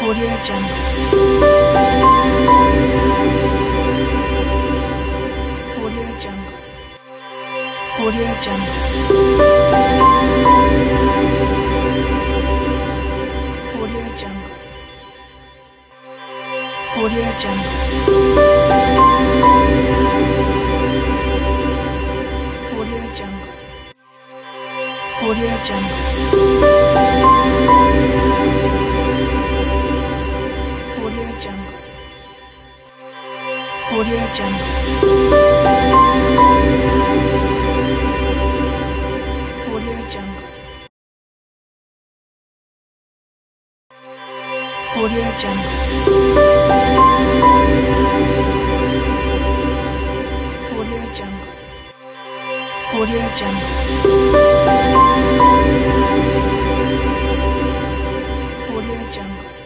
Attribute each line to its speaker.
Speaker 1: Audio Jungle. Audio Jungle. Audio Jungle. Audio Jungle. Audio Jungle. Audio Jungle. Audio Jungle. Audio Jungle. Audio Jungle. Audio Jungle. Audio Jungle. Audio Jungle. Audio Jungle. Audio Jungle.